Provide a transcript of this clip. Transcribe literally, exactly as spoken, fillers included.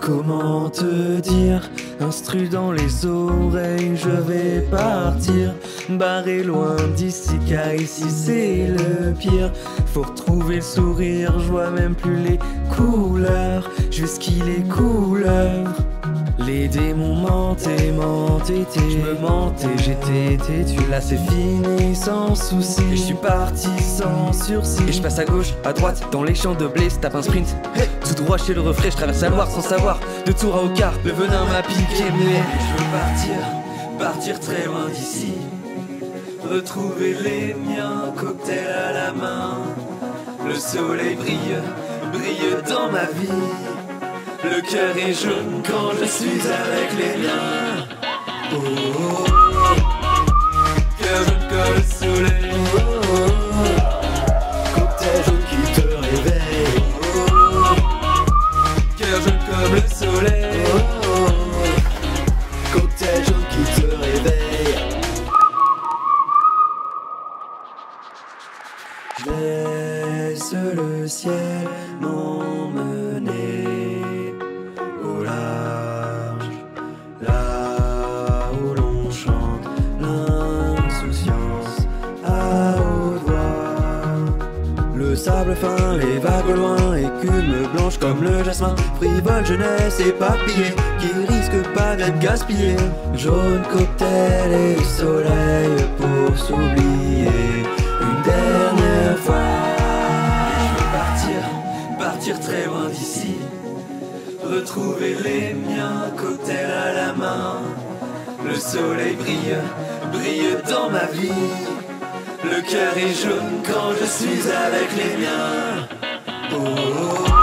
Comment te dire, instru dans les oreilles, je vais partir, barrer loin d'ici car ici c'est le pire. Faut retrouver le sourire, je vois même plus les couleurs, je vais skier les couleurs. Les démons mentaient, mentaient, je me mentais, j'étais têtu. Là c'est fini sans souci, et je suis parti sans sursis. Et je passe à gauche, à droite, dans les champs de blé, tape un sprint, hey, tout droit chez le reflet, je traverse la Loire sans savoir. De Tours à Ocar, le venin m'a piqué, mais je veux partir, partir très loin d'ici, retrouver les miens, cocktail à la main. Le soleil brille, brille dans ma vie. Le cœur est jaune quand je suis avec les miens. Oh, oh, oh. Cœur jaune comme le soleil. Oh, oh, oh. Cocktail jaune qui te réveille. Oh, oh, oh. Cœur jaune comme le soleil. Oh, oh, oh. Cocktail jaune qui te réveille. Je laisse le ciel m'emmener au large, là où l'on chante l'insouciance à haute voix. Le sable fin, les vagues au loin, écume blanche comme le jasmin, frivole jeunesse éparpillée qui risque pas d'être gaspillée. Jaune cocktail et soleil pour s'oublier une dernière fois. Et je veux partir, partir très loin d'ici, retrouver les miens, cocktail à la main. Le soleil brille, brille dans ma vie. Le cœur est jaune quand je suis avec les miens. Oh, oh, oh.